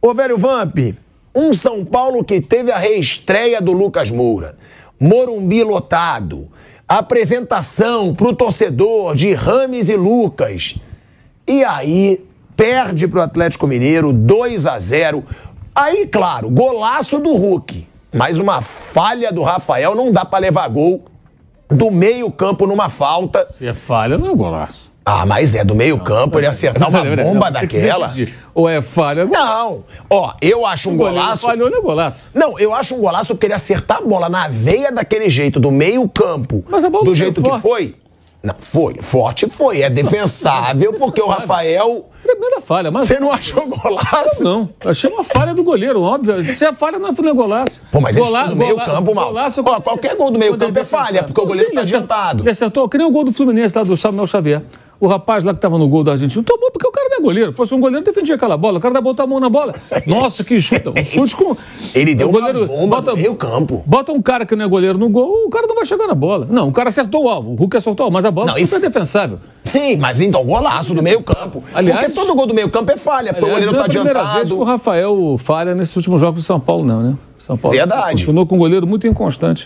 Ô, velho Vamp, um São Paulo que teve a reestreia do Lucas Moura, Morumbi lotado, apresentação pro torcedor de Rames e Lucas, e aí perde pro Atlético Mineiro 2-0. Aí, claro, golaço do Hulk, mas uma falha do Rafael, não dá pra levar gol do meio campo numa falta. Se é falha, não é golaço. Ah, mas é do meio campo, ele acertar uma bomba daquela. Ou é falha? Não. Ó, eu acho um golaço. Falhou, não é golaço. Não, eu acho um golaço porque ele acertar a bola na veia daquele jeito, do meio campo, mas a bola do jeito que foi. Não, foi. Forte foi. É defensável porque o Rafael... Tremenda falha, mas... Você não achou golaço? Não. Achei uma falha do goleiro, óbvio. Se é falha, não é golaço. Pô, mas ele do meio campo, mal. Ó, qualquer gol do meio campo é falha, porque o goleiro tá adiantado. Ele acertou, que nem o gol do Fluminense lá do Samuel Xavier. O rapaz lá que tava no gol da Argentina tomou porque o cara não é goleiro. Se fosse um goleiro, defendia aquela bola. O cara dá botar a mão na bola. Nossa, que chuta. Um chute com... Ele deu uma bomba no meio campo. Bota um cara que não é goleiro no gol, o cara não vai chegar na bola. Não, o cara acertou o alvo. O Hulk acertou o alvo, mas a bola não é defensável. Sim, mas então, golaço do meio campo. Aliás, porque todo gol do meio campo é falha, porque o goleiro tá adiantado. É a primeira vez que o Rafael falha nesses últimos jogos de São Paulo, não, né? São Paulo continuou com um goleiro muito inconstante.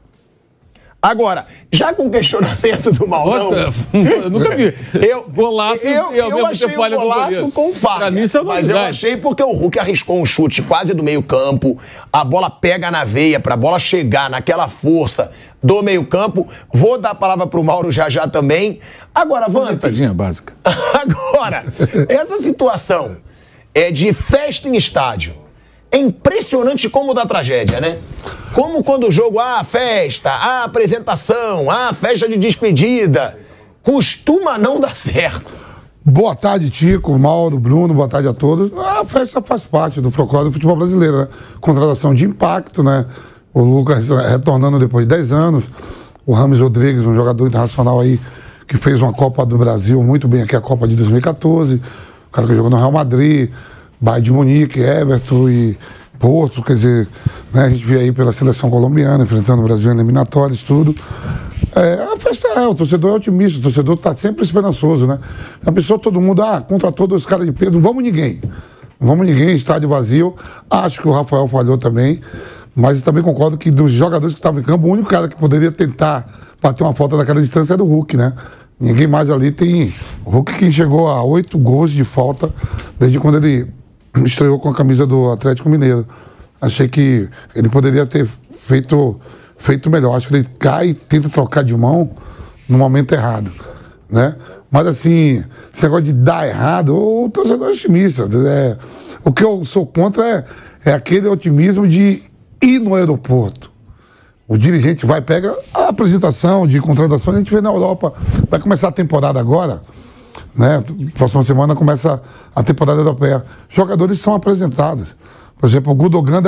Agora, já com o questionamento do Maurão... Eu nunca vi. Golaço eu achei o golaço com falha. Pra mim, isso é mas eu achei porque o Hulk arriscou um chute quase do meio campo, a bola pega na veia, pra bola chegar naquela força do meio campo. Vou dar a palavra pro Mauro já também. Agora, Vamp... Tadinha básica. Agora, essa situação é de festa em estádio. É impressionante como dá tragédia, né? Como quando o jogo, festa, apresentação, festa de despedida, costuma não dar certo. Boa tarde, Tico, Mauro, Bruno, boa tarde a todos. A festa faz parte do folclore do futebol brasileiro, né? Contratação de impacto, né? O Lucas retornando depois de 10 anos. O Rames Rodrigues, um jogador internacional aí que fez uma Copa do Brasil muito bem aqui, a Copa de 2014. O cara que jogou no Real Madrid, Bayern de Munique, Everton e Porto, quer dizer, né, a gente vê aí pela seleção colombiana, enfrentando o Brasil em eliminatórias, tudo. A festa o torcedor é otimista, o torcedor está sempre esperançoso, né? A pessoa, todo mundo, contra todos os caras de Pedro, não vamos ninguém. Não vamos ninguém, estádio vazio. Acho que o Rafael falhou também, mas também concordo que dos jogadores que estavam em campo, o único cara que poderia tentar bater uma falta daquela distância é do Hulk, né? Ninguém mais ali tem... O Hulk que chegou a 8 gols de falta desde quando ele estreou com a camisa do Atlético Mineiro. Achei que ele poderia ter feito melhor. Acho que ele cai e tenta trocar de mão no momento errado, né? Mas assim, esse negócio de dar errado, o torcedor é otimista. O que eu sou contra é aquele otimismo de ir no aeroporto. O dirigente vai, pega a apresentação de contratações, a gente vê na Europa. Vai começar a temporada agora, né? Próxima semana começa a temporada europeia. Jogadores são apresentados. Por exemplo, o Gundogan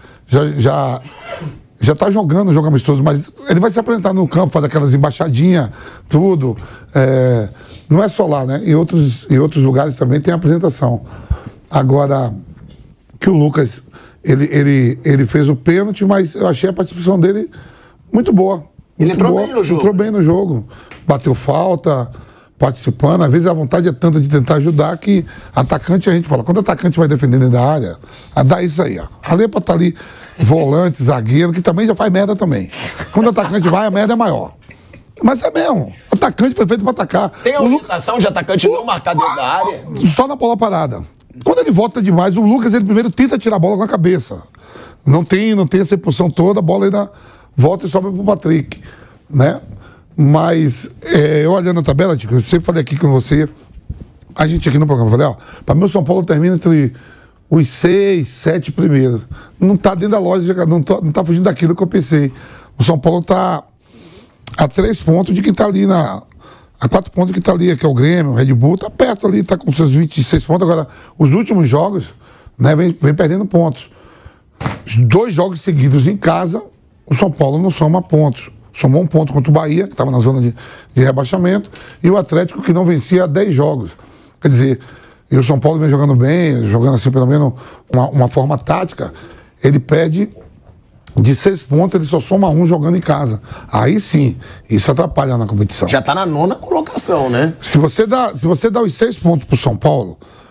já está jogando um jogo amistoso, mas ele vai se apresentar no campo, fazer aquelas embaixadinhas, tudo. Não é só lá, né? Em outros lugares também tem apresentação. Agora, que o Lucas, ele fez o pênalti, mas eu achei a participação dele muito boa. Ele entrou bem no jogo. Entrou bem no jogo. Bateu falta, participando. Às vezes a vontade é tanta de tentar ajudar que atacante, a gente fala, quando o atacante vai defender dentro da área, dá isso aí, ó. Ali é pra estar ali, volante, zagueiro, que também já faz merda também. Quando o atacante vai, a merda é maior. Mas é mesmo. O atacante foi feito pra atacar. Tem a orientação de atacante não marcar dentro da área? Só na bola parada. Quando ele volta demais, o Lucas, ele primeiro tenta tirar a bola com a cabeça. Não tem essa impulsão toda, a bola ainda volta e sobe pro Patrick, né? Mas, eu olhando a tabela, Tico, eu sempre falei aqui com você, a gente aqui no programa, falei, para mim o São Paulo termina entre os 6, 7 primeiros. Não tá dentro da lógica, não tá fugindo daquilo que eu pensei. O São Paulo tá a 3 pontos de quem tá ali a 4 pontos que tá ali, que é o Grêmio, o Red Bull, tá perto ali, tá com seus 26 pontos. Agora, os últimos jogos, né, vem perdendo pontos. Os 2 jogos seguidos em casa, o São Paulo não soma pontos. Somou 1 ponto contra o Bahia, que estava na zona de rebaixamento, e o Atlético, que não vencia há 10 jogos. Quer dizer, e o São Paulo vem jogando bem, jogando assim, pelo menos, uma forma tática. Ele perde de 6 pontos, ele só soma 1 jogando em casa. Aí sim, isso atrapalha na competição. Já está na 9ª colocação, né? Se você dá os 6 pontos pro São Paulo,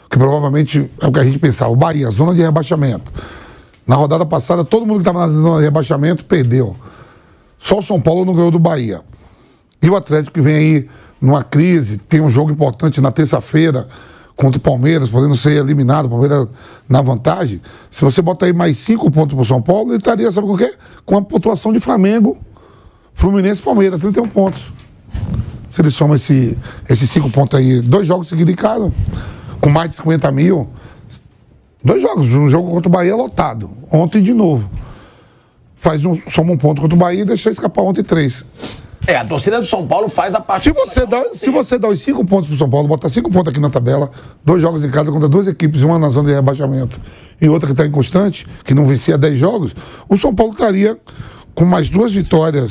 que provavelmente é o que a gente pensava. O Bahia, zona de rebaixamento. Na rodada passada, todo mundo que estava na zona de rebaixamento perdeu. Só o São Paulo não ganhou do Bahia. E o Atlético, que vem aí numa crise, tem um jogo importante na terça-feira contra o Palmeiras, podendo ser eliminado, o Palmeiras na vantagem. Se você botar aí mais 5 pontos para o São Paulo, ele estaria, sabe com o quê? Com a pontuação de Flamengo, Fluminense e Palmeiras, 31 pontos. Se ele soma esses 5 pontos aí, 2 jogos seguidos em casa, com mais de 50 mil, 2 jogos, um jogo contra o Bahia lotado, ontem de novo. Soma um ponto contra o Bahia e deixa escapar ontem 3. A torcida do São Paulo faz a parte... Se você dá os 5 pontos pro São Paulo, botar 5 pontos aqui na tabela, 2 jogos em casa contra 2 equipes, uma na zona de rebaixamento e outra que está inconstante, que não vencia 10 jogos, o São Paulo estaria com mais 2 vitórias,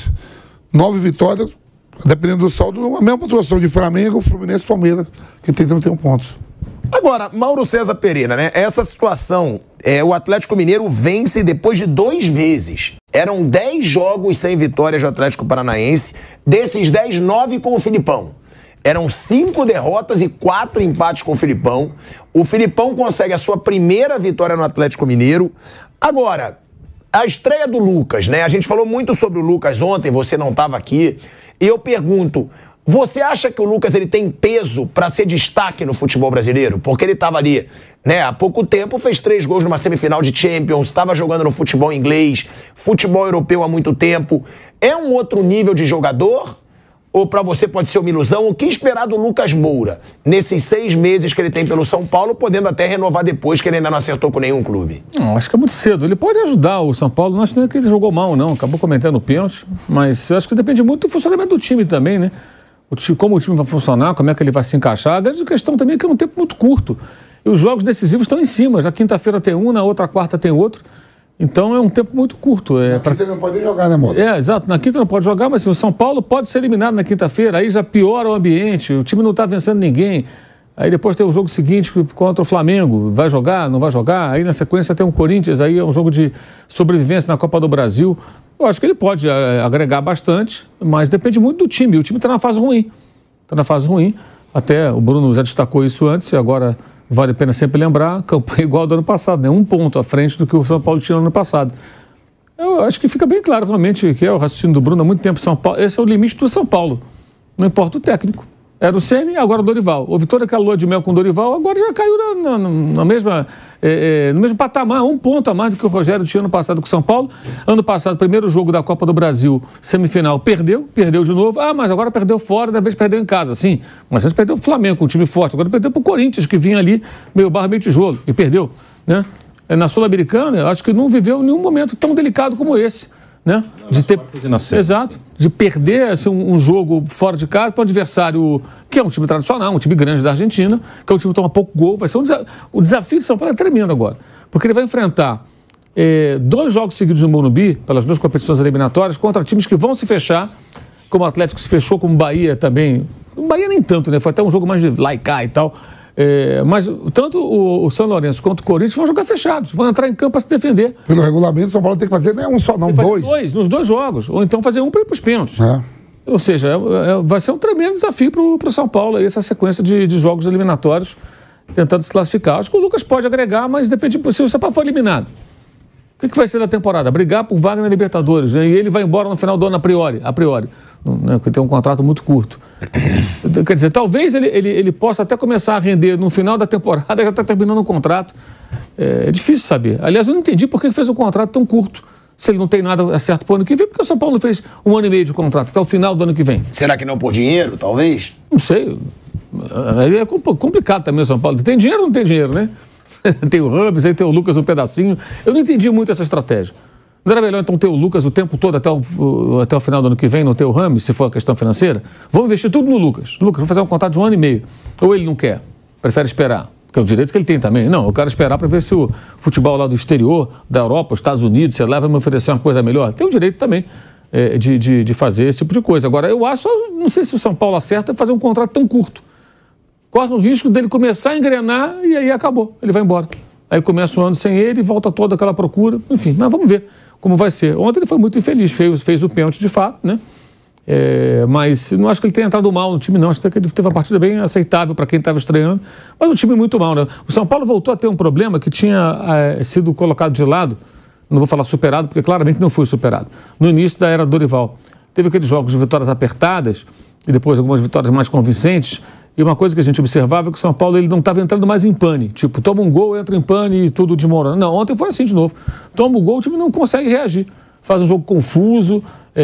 9 vitórias, dependendo do saldo, a mesma pontuação de Flamengo, Fluminense e Palmeiras, que tem 31 pontos. Agora, Mauro César Pereira, né? Essa situação, o Atlético Mineiro vence depois de 2 meses. Eram 10 jogos sem vitórias do Atlético Paranaense. Desses 10, 9 com o Filipão. Eram 5 derrotas e 4 empates com o Filipão. O Filipão consegue a sua primeira vitória no Atlético Mineiro. Agora, a estreia do Lucas, né? A gente falou muito sobre o Lucas ontem, você não estava aqui. E eu pergunto... Você acha que o Lucas ele tem peso para ser destaque no futebol brasileiro? Porque ele estava ali, né, há pouco tempo, fez 3 gols numa semifinal de Champions, estava jogando no futebol inglês, futebol europeu há muito tempo. É um outro nível de jogador? Ou para você pode ser uma ilusão? O que esperar do Lucas Moura nesses 6 meses que ele tem pelo São Paulo, podendo até renovar depois, que ele ainda não acertou com nenhum clube? Não, acho que é muito cedo. Ele pode ajudar o São Paulo. Não acho nem que ele jogou mal, não. Acabou cometendo o pênalti. Mas eu acho que depende muito do funcionamento do time também, né? Como o time vai funcionar, como é que ele vai se encaixar. A grande questão também é que é um tempo muito curto. E os jogos decisivos estão em cima. Já quinta-feira tem um, na outra quarta tem outro. Então é um tempo muito curto. Na quinta não pode jogar, né, Moura? Exato. Na quinta não pode jogar, mas assim, o São Paulo pode ser eliminado na quinta-feira. Aí já piora o ambiente, o time não está vencendo ninguém. Aí depois tem o jogo seguinte contra o Flamengo. Vai jogar, não vai jogar? Aí na sequência tem o Corinthians, aí é um jogo de sobrevivência na Copa do Brasil. Eu acho que ele pode agregar bastante, mas depende muito do time. O time está na fase ruim. Está na fase ruim. Até o Bruno já destacou isso antes, e agora vale a pena sempre lembrar, campanha igual ao do ano passado, né? 1 ponto à frente do que o São Paulo tinha no ano passado. Eu acho que fica bem claro realmente que é o raciocínio do Bruno há muito tempo. São Paulo, esse é o limite do São Paulo. Não importa o técnico. Era o Ceni, agora o Dorival. O Vitória, aquela lua de mel com o Dorival, agora já caiu na mesma, no mesmo patamar, 1 ponto a mais do que o Rogério tinha ano passado com o São Paulo. Ano passado, primeiro jogo da Copa do Brasil, semifinal, perdeu de novo. Mas agora perdeu fora, da vez perdeu em casa, sim. Mas antes perdeu pro Flamengo, com um time forte. Agora perdeu pro Corinthians, que vinha ali, meio barra, meio tijolo, e perdeu, né? Na Sul-Americana, eu acho que não viveu nenhum momento tão delicado como esse. Né? Exato, de perder assim, um jogo fora de casa para um adversário que é um time tradicional, um time grande da Argentina, que é um time que toma pouco gol. Vai ser o desafio de São Paulo é tremendo agora, porque ele vai enfrentar 2 jogos seguidos no Morumbi, pelas 2 competições eliminatórias, contra times que vão se fechar, como o Atlético se fechou, como o Bahia também. O Bahia nem tanto, né? Foi até um jogo mais de laicar e tal. Mas tanto o São Lourenço quanto o Corinthians vão jogar fechados, vão entrar em campo para se defender. Pelo regulamento, o São Paulo tem que fazer não é um só, não, 2. Nos 2 jogos, ou então fazer um para ir para os pênaltis. Ou seja, vai ser um tremendo desafio para o São Paulo, aí, essa sequência de jogos eliminatórios, tentando se classificar. Acho que o Lucas pode agregar, mas depende, se o São Paulo for eliminado, o que vai ser da temporada? Brigar por vaga na Libertadores, né? E ele vai embora no final do ano a priori, né? Porque tem um contrato muito curto. Quer dizer, talvez ele possa até começar a render no final da temporada, já está terminando o contrato. É difícil saber. Aliás, eu não entendi por que fez um contrato tão curto, se ele não tem nada certo para o ano que vem, porque o São Paulo fez 1 ano e meio de contrato, até o final do ano que vem. Será que não por dinheiro, talvez? Não sei. É complicado também o São Paulo. Tem dinheiro ou não tem dinheiro, né? Tem o Rames, aí tem o Lucas um pedacinho. Eu não entendi muito essa estratégia. Não era melhor então ter o Lucas o tempo todo até o final do ano que vem, não ter o Rames, se for a questão financeira? Vamos investir tudo no Lucas. Lucas, vou fazer um contrato de 1 ano e meio. Ou ele não quer, prefere esperar. Que é o direito que ele tem também. Não, eu quero esperar para ver se o futebol lá do exterior, da Europa, os Estados Unidos, sei lá, vai me oferecer uma coisa melhor. Tem o direito também de fazer esse tipo de coisa. Agora, eu acho, não sei se o São Paulo acerta fazer um contrato tão curto. Corre o risco dele começar a engrenar e aí acabou, ele vai embora. Aí começa o ano sem ele, volta toda aquela procura, enfim, mas vamos ver como vai ser. Ontem ele foi muito infeliz, fez o pênalti de fato, né? Mas não acho que ele tenha entrado mal no time, não. Acho que ele teve uma partida bem aceitável para quem estava estreando. Mas um time muito mal, né? O São Paulo voltou a ter um problema que tinha sido colocado de lado. Não vou falar superado, porque claramente não foi superado. No início da era Dorival. Teve aqueles jogos de vitórias apertadas e depois algumas vitórias mais convincentes. E uma coisa que a gente observava é que o São Paulo ele não estava entrando mais em pane. Tipo, toma um gol, entra em pane e tudo desmorona. Não, ontem foi assim de novo. Toma um gol, o time não consegue reagir. Faz um jogo confuso,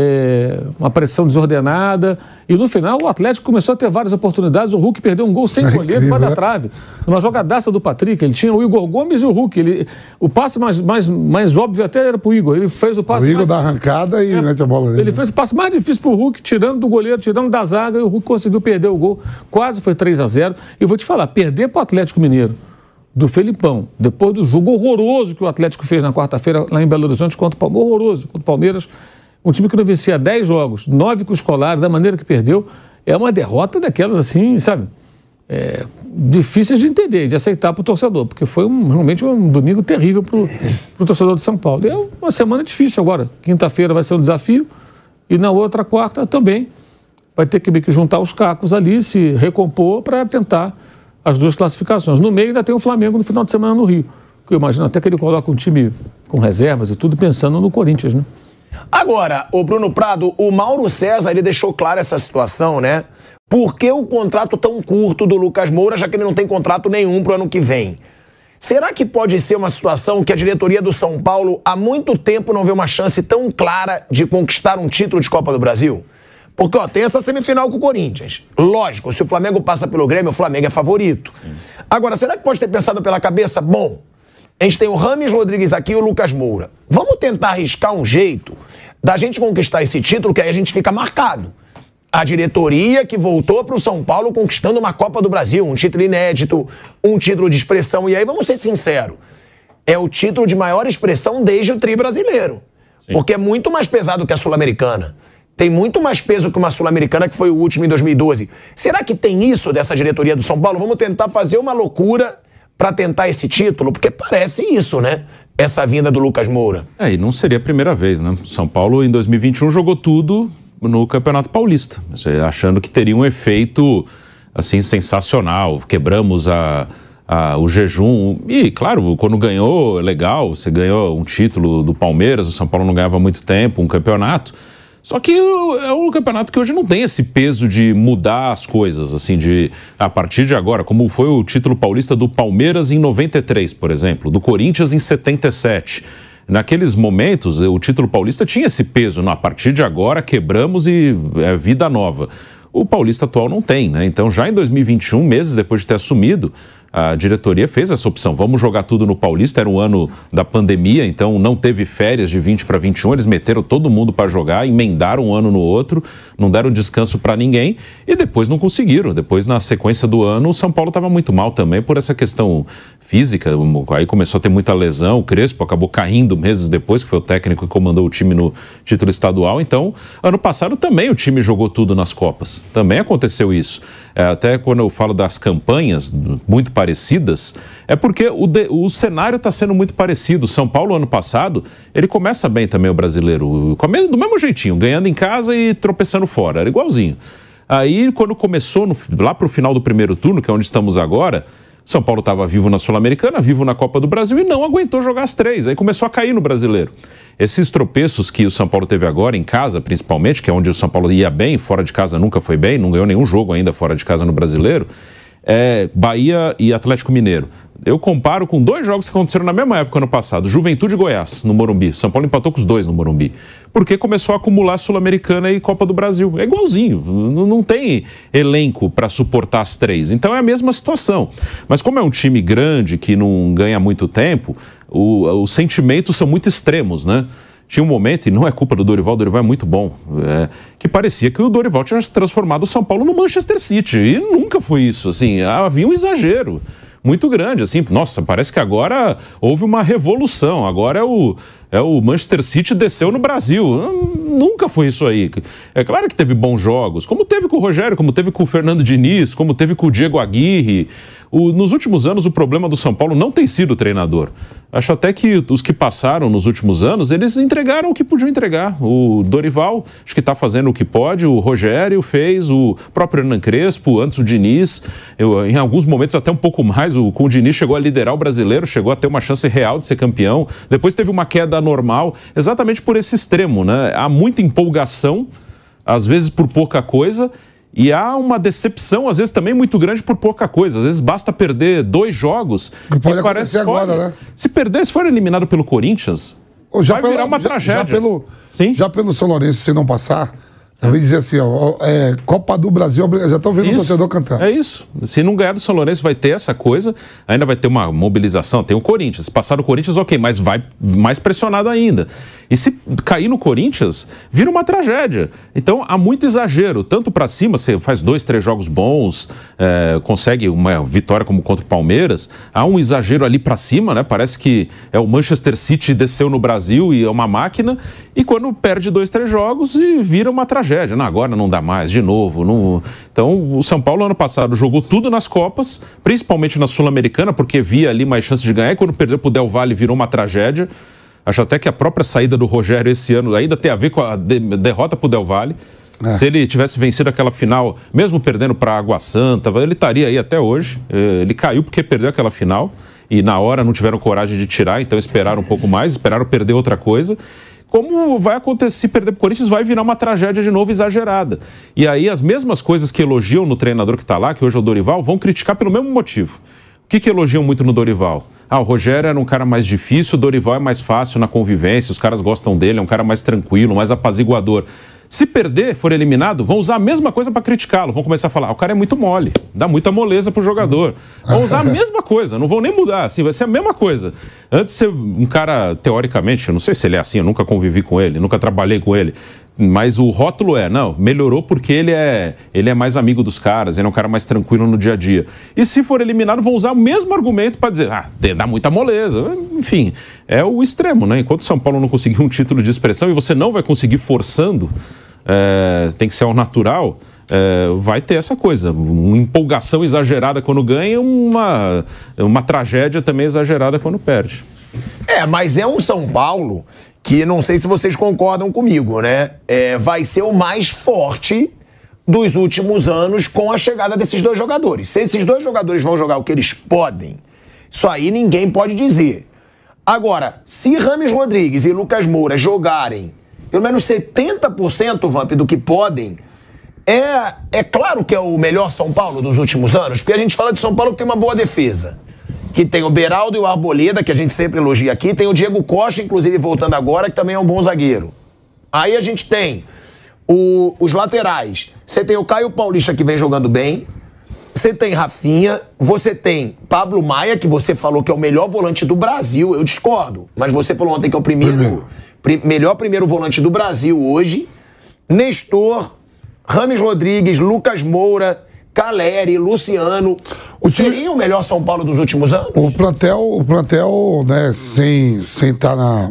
uma pressão desordenada. E no final o Atlético começou a ter várias oportunidades. O Hulk perdeu um gol sem goleiro para da trave. Numa jogadaça do Patrick. Ele tinha o Igor Gomes e o Hulk. O passe mais óbvio até era para o Igor. Ele fez o passe. O Igor dá arrancada e mete a bola nele. Ele fez o passe mais difícil para o Hulk, tirando do goleiro, tirando da zaga. E o Hulk conseguiu perder o gol. Quase foi 3-0. E eu vou te falar, perder para o Atlético Mineiro do Felipão, depois do jogo horroroso que o Atlético fez na quarta-feira lá em Belo Horizonte contra o Palmeiras, horroroso, contra o Palmeiras, um time que não vencia 10 jogos, 9 com o Scolari, da maneira que perdeu, é uma derrota daquelas assim, sabe, difíceis de entender, de aceitar para o torcedor, porque foi realmente um domingo terrível para o torcedor de São Paulo. E é uma semana difícil agora, quinta-feira vai ser um desafio e na outra quarta também vai ter que juntar os cacos ali, se recompor para tentar as duas classificações. No meio ainda tem o Flamengo no final de semana no Rio. Que eu imagino até que ele coloca um time com reservas e tudo, pensando no Corinthians, né? Agora, o Bruno Prado, o Mauro César, ele deixou clara essa situação, né? Por que o contrato tão curto do Lucas Moura, já que ele não tem contrato nenhum pro ano que vem? Será que pode ser uma situação que a diretoria do São Paulo há muito tempo não vê uma chance tão clara de conquistar um título de Copa do Brasil? Porque, tem essa semifinal com o Corinthians. Lógico, se o Flamengo passa pelo Grêmio, o Flamengo é favorito. Agora, será que pode ter pensado pela cabeça, bom, a gente tem o Rames Rodrigues aqui e o Lucas Moura. Vamos tentar arriscar um jeito da gente conquistar esse título, que aí a gente fica marcado. A diretoria que voltou para o São Paulo conquistando uma Copa do Brasil, um título inédito, um título de expressão. E aí, vamos ser sinceros, é o título de maior expressão desde o tri brasileiro. Sim. Porque é muito mais pesado que a Sul-Americana. Tem muito mais peso que uma Sul-Americana, que foi o último em 2012. Será que tem isso dessa diretoria do São Paulo? Vamos tentar fazer uma loucura para tentar esse título? Porque parece isso, né? Essa vinda do Lucas Moura. E não seria a primeira vez, né? São Paulo, em 2021, jogou tudo no Campeonato Paulista, achando que teria um efeito, assim, sensacional. Quebramos o jejum. E, claro, quando ganhou, é legal. Você ganhou um título do Palmeiras, o São Paulo não ganhava há muito tempo, um campeonato. Só que é um campeonato que hoje não tem esse peso de mudar as coisas, assim, a partir de agora, como foi o título paulista do Palmeiras em 93, por exemplo, do Corinthians em 77. Naqueles momentos, o título paulista tinha esse peso, a partir de agora quebramos e é vida nova. O paulista atual não tem, né? Então, já em 2021, meses depois de ter assumido, a diretoria fez essa opção. Vamos jogar tudo no Paulista. Era um ano da pandemia, então não teve férias de 20 para 21. Eles meteram todo mundo para jogar, emendaram um ano no outro, não deram descanso para ninguém e depois não conseguiram. Depois, na sequência do ano, o São Paulo estava muito mal também por essa questão física. Aí começou a ter muita lesão. O Crespo acabou caindo meses depois, que foi o técnico que comandou o time no título estadual. Então, ano passado também o time jogou tudo nas Copas. Também aconteceu isso. Até quando eu falo das campanhas muito parecidas, é porque o cenário está sendo muito parecido. São Paulo, ano passado, ele começa bem também o brasileiro, do mesmo jeitinho, ganhando em casa e tropeçando fora, era igualzinho. Aí, quando começou, lá para o final do primeiro turno, que é onde estamos agora, São Paulo estava vivo na Sul-Americana, vivo na Copa do Brasil e não aguentou jogar as três. Aí começou a cair no brasileiro. Esses tropeços que o São Paulo teve agora, em casa principalmente, que é onde o São Paulo ia bem, fora de casa nunca foi bem, não ganhou nenhum jogo ainda fora de casa no brasileiro, Bahia e Atlético Mineiro. Eu comparo com dois jogos que aconteceram na mesma época ano passado, Juventude e Goiás, no Morumbi. São Paulo empatou com os dois no Morumbi. Porque começou a acumular Sul-Americana e Copa do Brasil. É igualzinho, não tem elenco para suportar as três. Então é a mesma situação. Mas como é um time grande que não ganha muito tempo, os sentimentos são muito extremos, né? Tinha um momento, e não é culpa do Dorival, o Dorival é muito bom, que parecia que o Dorival tinha transformado o São Paulo no Manchester City. E nunca foi isso, assim, havia um exagero muito grande, assim, nossa, parece que agora houve uma revolução, agora é o Manchester City desceu no Brasil. Nunca foi isso aí. É claro que teve bons jogos, como teve com o Rogério, como teve com o Fernando Diniz, como teve com o Diego Aguirre. Nos últimos anos, o problema do São Paulo não tem sido o treinador. Acho até que os que passaram nos últimos anos, eles entregaram o que podiam entregar. O Dorival, acho que está fazendo o que pode, o Rogério fez, o próprio Hernan Crespo, antes o Diniz, em alguns momentos até um pouco mais, com o Diniz chegou a liderar o brasileiro, chegou a ter uma chance real de ser campeão, depois teve uma queda normal, exatamente por esse extremo, né? Há muita empolgação, às vezes por pouca coisa, e há uma decepção, às vezes, também muito grande por pouca coisa. Às vezes basta perder 2 jogos. Que pode acontecer agora, né? Se perder, se for eliminado pelo Corinthians, vai virar uma tragédia. Já pelo São Lourenço, se não passar, eu vou dizer assim, Copa do Brasil, já estou vendo o torcedor cantando. É isso. Se não ganhar do São Lourenço, vai ter essa coisa, ainda vai ter uma mobilização. Tem o Corinthians. Se passar o Corinthians, ok, mas vai mais pressionado ainda. E se cair no Corinthians, vira uma tragédia. Então, há muito exagero. Tanto para cima, você faz 2, 3 jogos bons, consegue uma vitória como contra o Palmeiras. Há um exagero ali para cima, né? Parece que é o Manchester City desceu no Brasil e é uma máquina. E quando perde 2, 3 jogos, e vira uma tragédia. Não, agora não dá mais, de novo. Não... Então, o São Paulo, ano passado, jogou tudo nas Copas, principalmente na Sul-Americana, porque via ali mais chance de ganhar. E quando perdeu pro Del Valle, virou uma tragédia. Acho até que a própria saída do Rogério esse ano ainda tem a ver com a derrota pro Del Valle. Se ele tivesse vencido aquela final, mesmo perdendo para Água Santa, ele estaria aí até hoje. Ele caiu porque perdeu aquela final e na hora não tiveram coragem de tirar, então esperaram um pouco mais, esperaram perder outra coisa. Como vai acontecer, se perder pro Corinthians, vai virar uma tragédia de novo exagerada. E aí as mesmas coisas que elogiam no treinador que está lá, que hoje é o Dorival, vão criticar pelo mesmo motivo. O que elogiam muito no Dorival? O Rogério era um cara mais difícil, o Dorival é mais fácil na convivência, os caras gostam dele, é um cara mais tranquilo, mais apaziguador. Se perder, for eliminado, vão usar a mesma coisa para criticá-lo. Vão começar a falar, o cara é muito mole, dá muita moleza pro jogador. Vão usar a mesma coisa, não vão nem mudar, assim, vai ser a mesma coisa. Antes de ser um cara, teoricamente, eu não sei se ele é assim, eu nunca convivi com ele, nunca trabalhei com ele, mas o rótulo melhorou porque ele é mais amigo dos caras, ele é um cara mais tranquilo no dia a dia. E se for eliminado, vão usar o mesmo argumento para dizer, dá muita moleza. Enfim, é o extremo, né? Enquanto o São Paulo não conseguir um título de expressão e você não vai conseguir forçando, tem que ser ao natural, vai ter essa coisa, uma empolgação exagerada quando ganha, uma tragédia também exagerada quando perde. Mas é um São Paulo que, não sei se vocês concordam comigo, né? Vai ser o mais forte dos últimos anos com a chegada desses 2 jogadores. Se esses 2 jogadores vão jogar o que eles podem, isso aí ninguém pode dizer. Agora, se Rames Rodrigues e Lucas Moura jogarem pelo menos 70%, Vamp, do que podem, é claro que é o melhor São Paulo dos últimos anos, porque a gente fala de São Paulo que tem uma boa defesa. Que tem o Beraldo e o Arboleda, que a gente sempre elogia aqui. Tem o Diego Costa, inclusive, voltando agora, que também é um bom zagueiro. Aí a gente tem os laterais. Você tem o Caio Paulista, que vem jogando bem. Você tem Rafinha. Você tem Pablo Maia, que você falou que é o melhor volante do Brasil. Eu discordo. Mas você falou ontem que é o melhor primeiro volante do Brasil hoje. Nestor, Rames Rodrigues, Lucas Moura, Caleri, Luciano. Seria o melhor São Paulo dos últimos anos? O plantel, né, sem estar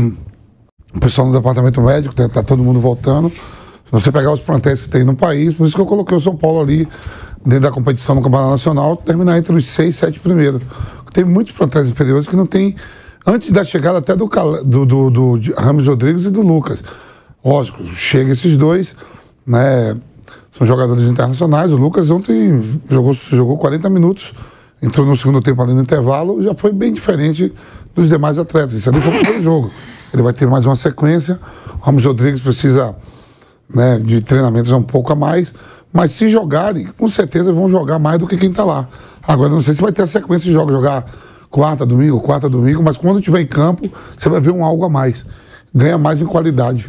o pessoal no departamento médico, tá todo mundo voltando. Se você pegar os plantéis que tem no país, por isso que eu coloquei o São Paulo ali dentro da competição no Campeonato Nacional, terminar entre os 6, 7 primeiros. Tem muitos plantéis inferiores que não tem, antes da chegada até do Rames Rodrigues e do Lucas. Lógico, chega esses 2, né? São jogadores internacionais. O Lucas ontem jogou 40 minutos, entrou no segundo tempo ali no intervalo, já foi bem diferente dos demais atletas. Isso ali foi o primeiro jogo. Ele vai ter mais uma sequência. O Rames Rodrigues precisa, né, de treinamentos um pouco a mais, mas se jogarem, com certeza vão jogar mais do que quem está lá. Agora, não sei se vai ter a sequência de jogos, jogar quarta, domingo, mas quando tiver em campo, você vai ver algo a mais. Ganha mais em qualidade.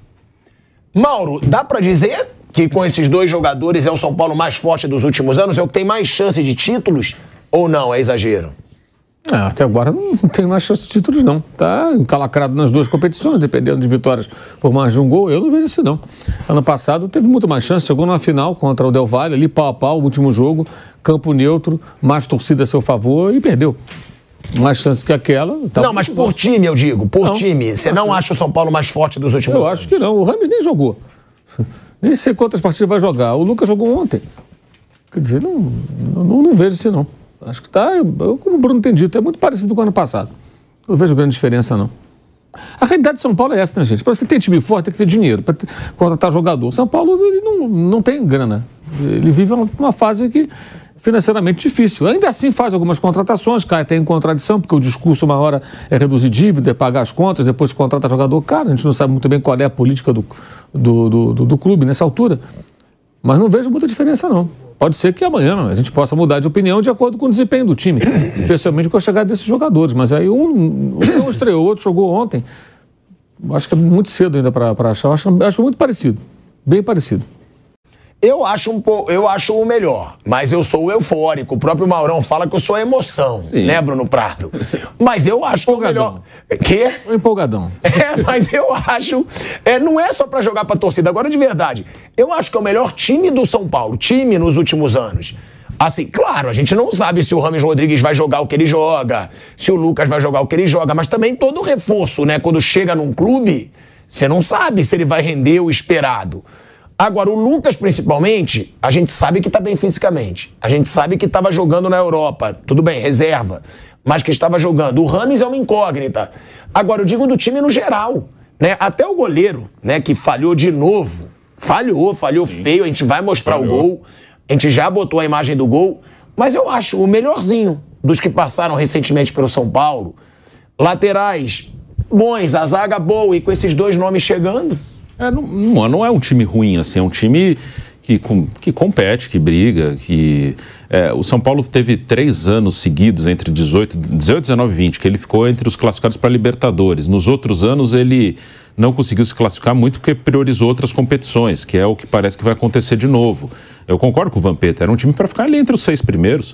Mauro, dá para dizer que com esses 2 jogadores é o São Paulo mais forte dos últimos anos? É o que tem mais chance de títulos? Ou não? É exagero? Até agora não tem mais chance de títulos, não. Tá encalacrado nas 2 competições, dependendo de vitórias por mais de um gol. Eu não vejo isso, não. Ano passado teve muito mais chance. Chegou na final contra o Del Valle, ali pau a pau, o último jogo, campo neutro, mais torcida a seu favor e perdeu. Mais chance que aquela. Não, mas por time, eu digo. Por time. Você não acha o São Paulo mais forte dos últimos anos? Eu acho que não. O Rames nem jogou. Nem sei quantas partidas vai jogar. O Lucas jogou ontem. Quer dizer, não vejo isso, não. Acho que tá, como o Bruno tem dito, é muito parecido com o ano passado. Não vejo grande diferença, não. A realidade de São Paulo é essa, né, gente? Para você ter time forte, tem que ter dinheiro para contratar jogador. São Paulo ele não tem grana. Ele vive uma fase que financeiramente difícil. Ainda assim faz algumas contratações, cai até em contradição, porque o discurso uma hora é reduzir dívida, é pagar as contas, depois contrata jogador caro. A gente não sabe muito bem qual é a política do clube nessa altura. Mas não vejo muita diferença, não. Pode ser que amanhã a gente possa mudar de opinião de acordo com o desempenho do time, especialmente com a chegada desses jogadores. Mas aí um não estreou, o outro jogou ontem. Acho que é muito cedo ainda para achar. Acho muito parecido, bem parecido. Eu acho o melhor, mas eu sou o eufórico. O próprio Maurão fala que eu sou a emoção, né, Bruno Prado? Mas eu acho o melhor. Quê? Um empolgadão. Mas eu acho. Não é só pra jogar pra torcida. Agora, de verdade, eu acho que é o melhor time do São Paulo. Time nos últimos anos. Assim, claro, a gente não sabe se o Rames Rodrigues vai jogar o que ele joga, se o Lucas vai jogar o que ele joga, mas também todo reforço, né? Quando chega num clube, você não sabe se ele vai render o esperado. Agora, o Lucas, principalmente, a gente sabe que tá bem fisicamente. A gente sabe que estava jogando na Europa. Tudo bem, reserva. Mas que estava jogando. O Rames é uma incógnita. Agora, eu digo do time no geral, né? Até o goleiro, né, que falhou de novo. Falhou feio. A gente vai mostrar o gol. A gente já botou a imagem do gol. Mas eu acho o melhorzinho dos que passaram recentemente pelo São Paulo. Laterais bons, a zaga boa. E com esses dois nomes chegando... Não é um time ruim, assim, é um time que compete, que briga, o São Paulo teve 3 anos seguidos, entre 18, 19 e 20, que ele ficou entre os classificados para Libertadores. Nos outros anos ele não conseguiu se classificar muito porque priorizou outras competições, que é o que parece que vai acontecer de novo. Eu concordo com o Vampeta, era um time para ficar ali entre os 6 primeiros.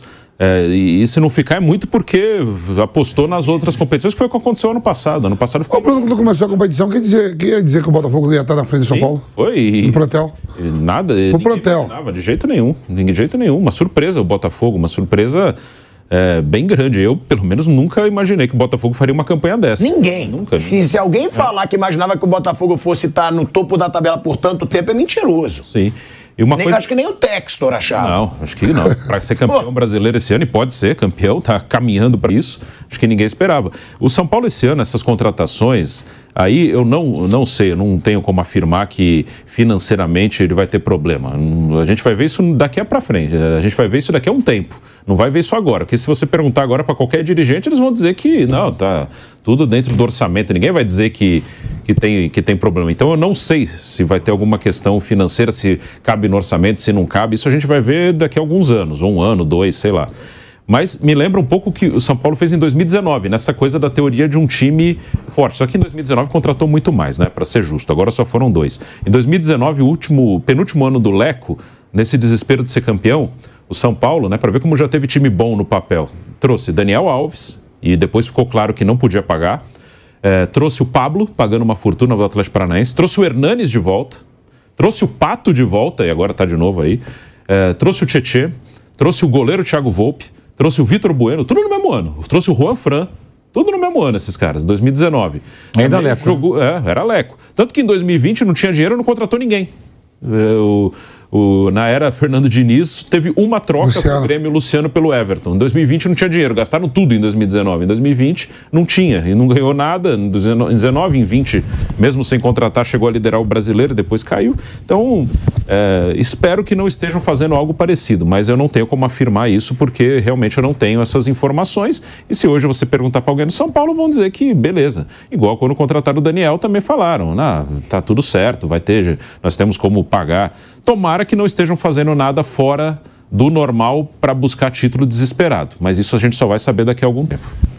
E se não ficar é muito porque apostou nas outras competições, que foi o que aconteceu ano passado. Ano passado ficou... Quando começou a competição, quer dizer que o Botafogo ia estar na frente de São Paulo? Foi. No plantel? Nada. No plantel. De jeito nenhum. De jeito nenhum. Uma surpresa o Botafogo, uma surpresa bem grande. Eu, pelo menos, nunca imaginei que o Botafogo faria uma campanha dessa. Ninguém. Nunca. Se alguém falar que imaginava que o Botafogo fosse estar no topo da tabela por tanto tempo, é mentiroso. Sim. E uma coisa... Acho que nem o Textor achava. Não, acho que não. Para ser campeão brasileiro esse ano, e pode ser campeão, tá caminhando para isso, acho que ninguém esperava. O São Paulo esse ano, essas contratações, aí eu não sei, eu não tenho como afirmar que financeiramente ele vai ter problema. A gente vai ver isso daqui para frente, a gente vai ver isso daqui a um tempo. Não vai ver isso agora, porque se você perguntar agora para qualquer dirigente, eles vão dizer que não, tá tudo dentro do orçamento. Ninguém vai dizer que tem problema. Então eu não sei se vai ter alguma questão financeira, se cabe no orçamento, se não cabe. Isso a gente vai ver daqui a alguns anos, 1 ano, 2, sei lá. Mas me lembra um pouco o que o São Paulo fez em 2019, nessa coisa da teoria de um time forte. Só que em 2019 contratou muito mais, né, para ser justo. Agora só foram 2. Em 2019, penúltimo ano do Leco, nesse desespero de ser campeão, o São Paulo, né, para ver como já teve time bom no papel, trouxe Daniel Alves, e depois ficou claro que não podia pagar. Trouxe o Pablo, pagando uma fortuna do Atlético Paranaense. Trouxe o Hernanes de volta. Trouxe o Pato de volta, e agora está de novo aí. Trouxe o Tietê. Trouxe o goleiro Thiago Volpe. Trouxe o Vitor Bueno, tudo no mesmo ano. Trouxe o Juan Fran, tudo no mesmo ano esses caras, 2019. Ainda Leco. Jogou, era Leco. Tanto que em 2020 não tinha dinheiro, não contratou ninguém. Na era Fernando Diniz, teve uma troca com o Grêmio Luciano pelo Everton. Em 2020 não tinha dinheiro, gastaram tudo em 2019. Em 2020 não tinha e não ganhou nada. Em 19, em 20, mesmo sem contratar, chegou a liderar o brasileiro, depois caiu. Então, espero que não estejam fazendo algo parecido, mas eu não tenho como afirmar isso porque realmente eu não tenho essas informações. E se hoje você perguntar para alguém do São Paulo, vão dizer que beleza. Igual quando contrataram o Daniel, também falaram, tá tudo certo, nós temos como pagar. Tomara que não estejam fazendo nada fora do normal para buscar título desesperado. Mas isso a gente só vai saber daqui a algum tempo.